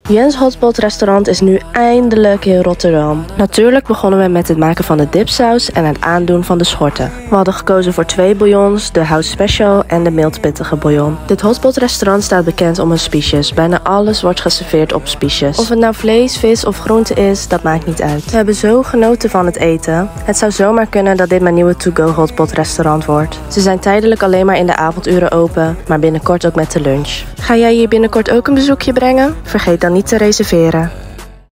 Jens Hotpot restaurant is nu eindelijk in Rotterdam. Natuurlijk begonnen we met het maken van de dipsaus en het aandoen van de schorten. We hadden gekozen voor 2 bouillons, de house special en de mild pittige bouillon. Dit Hotpot restaurant staat bekend om hun spiesjes. Bijna alles wordt geserveerd op spiesjes. Of het nou vlees, vis of groente is, dat maakt niet uit. We hebben zo genoten van het eten. Het zou zomaar kunnen dat dit mijn nieuwe to-go Hotpot restaurant wordt. Ze zijn tijdelijk alleen maar in de avonduren open, maar binnenkort ook met de lunch. Ga jij hier binnenkort ook een bezoekje brengen? Vergeet dan niet te reserveren.